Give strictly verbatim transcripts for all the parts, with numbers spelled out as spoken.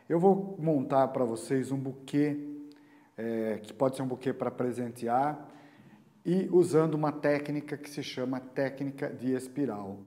Eu vou montar para vocês um buquê, é, que pode ser um buquê para presentear, e usando uma técnica que se chama técnica de espiral.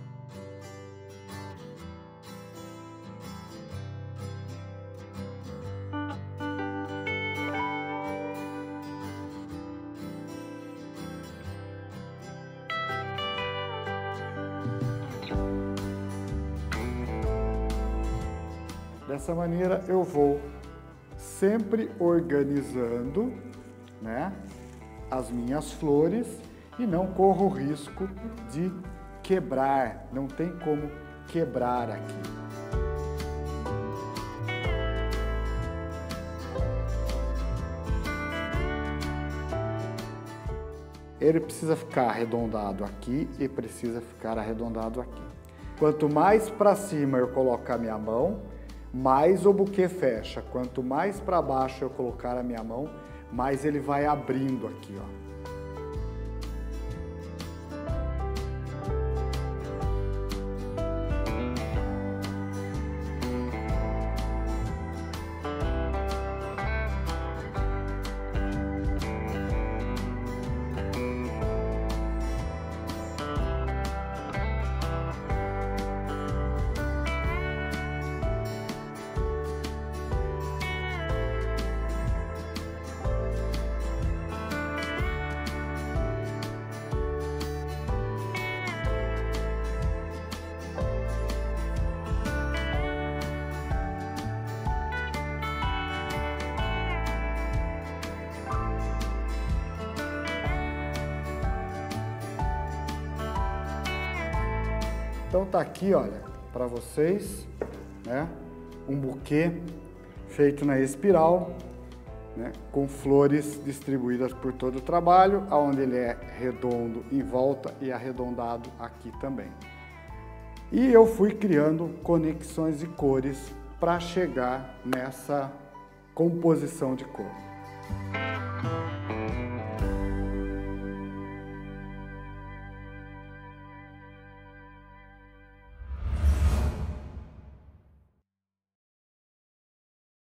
Dessa maneira eu vou sempre organizando, né, as minhas flores e não corro o risco de quebrar, não tem como quebrar aqui. Ele precisa ficar arredondado aqui e precisa ficar arredondado aqui. Quanto mais para cima eu colocar minha mão, mais o buquê fecha. Quanto mais para baixo eu colocar a minha mão, mais ele vai abrindo aqui, ó. Então tá aqui, olha, para vocês, né, um buquê feito na espiral, né, com flores distribuídas por todo o trabalho, onde ele é redondo em volta e arredondado aqui também. E eu fui criando conexões de cores para chegar nessa composição de cor.